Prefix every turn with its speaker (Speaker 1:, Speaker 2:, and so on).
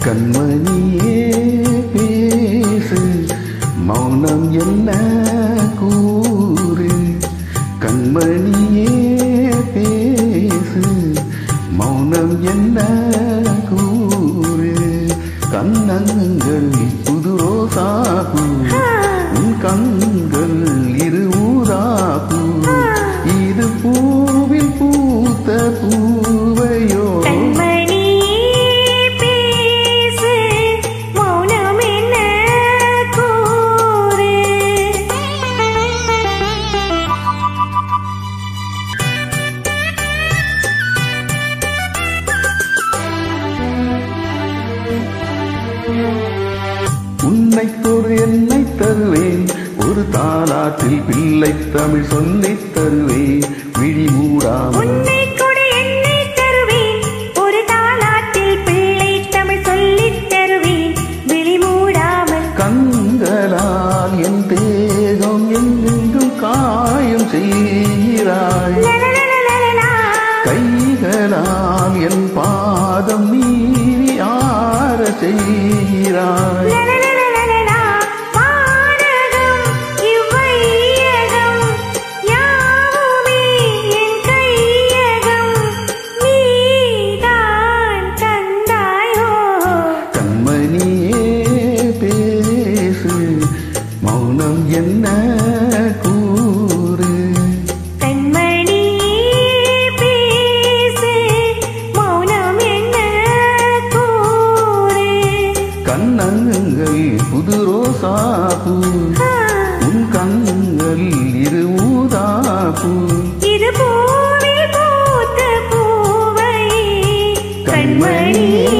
Speaker 1: கண்மணியே பேசு மௌனம் என்ன கூறு கண்மணியே பேசு மௌனம் என்ன கூறு கண்ணங்கள் புது ரோசாப்பூ உன் கண்கள் இரு ஊதாப்பூ இது பூவில் பூத்த பூவையோ உன்னைக்கொரு என்னை தருவேன் ஒரு தாலாட்டில் பிள்ளை தமிழ் சொல்லித் தருவேன் விழி மூடாமல்
Speaker 2: உன்னைக்கொரு என்னை தருவேன் ஒரு தாலாட்டில் பிள்ளை தமிழ் சொல்லித் தருவேன் விழி மூடாமல்
Speaker 1: கண்களால் என் தேகம் எங்கெங்கும் காயம் செய்கிறாய் கைகளால் என் பாதம் நீவி ஆற செய்கிறாய் மௌனம் என்ன கூறு
Speaker 2: கண்மணி பேசு மௌனம் என்ன கூறு
Speaker 1: கண்ணங்கள் புது ரோசாப்பூ உன் கண்கள் இரு ஊதாப்பூ
Speaker 2: இது பூவில் பூத்த பூவை கண்மணி